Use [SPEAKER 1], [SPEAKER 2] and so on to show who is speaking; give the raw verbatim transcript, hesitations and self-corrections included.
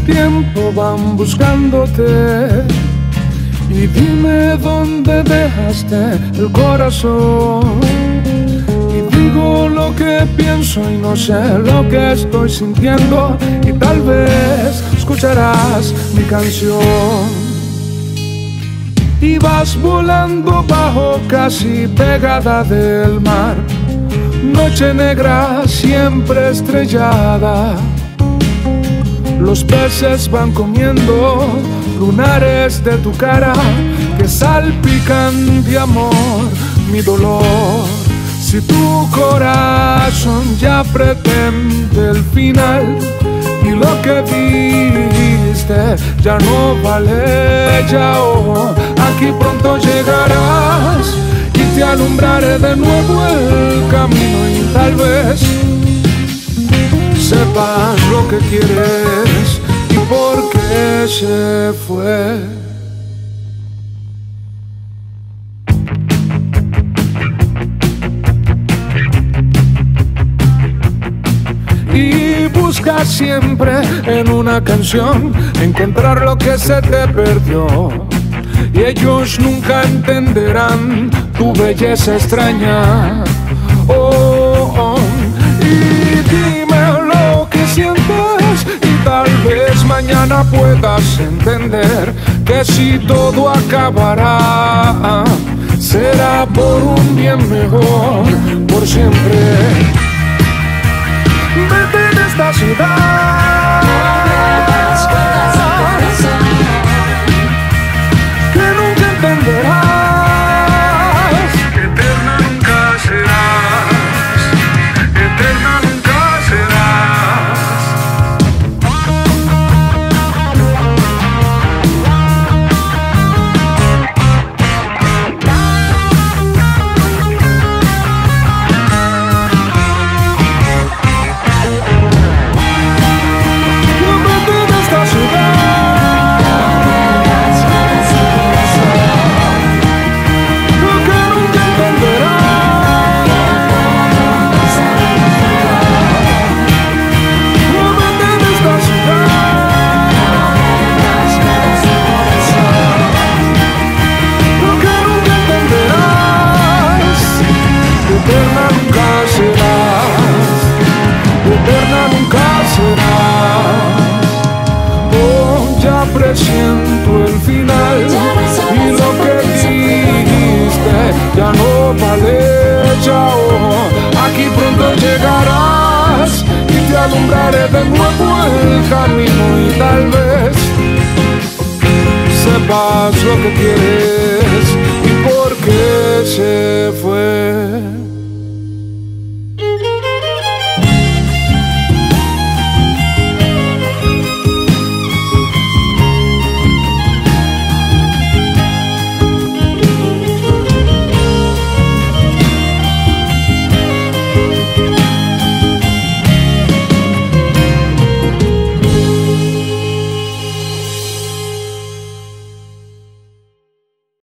[SPEAKER 1] tiempo van buscándote. Y dime dónde dejaste el corazón. Y digo lo que pienso y no sé lo que estoy sintiendo. Y tal vez escucharás mi canción. Y vas volando bajo casi pegada del mar. Noche negra siempre estrellada. Los peces van comiendo lunares de tu cara que salpican de amor mi dolor. Si tu corazón ya pretende el final y lo que diste ya no vale, ya oh, aquí pronto llegarás y te alumbraré de nuevo el camino y tal vez sepas lo que quieres y por qué se fue. Y busca siempre en una canción encontrar lo que se te perdió. Y ellos nunca entenderán tu belleza extraña. Oh, oh. Y dime lo que sientes y tal vez mañana puedas entender que si todo acabará será por un bien mejor, por siempre. Vete de esta ciudad que nunca entenderás. Eterna nunca serás, eterna nunca serás. Eterna nunca serás. Oh, ya presiento el final y lo que dijiste ya no vale, ya oh, aquí pronto llegarás y te alumbraré de nuevo el camino y tal vez sepas lo que quieres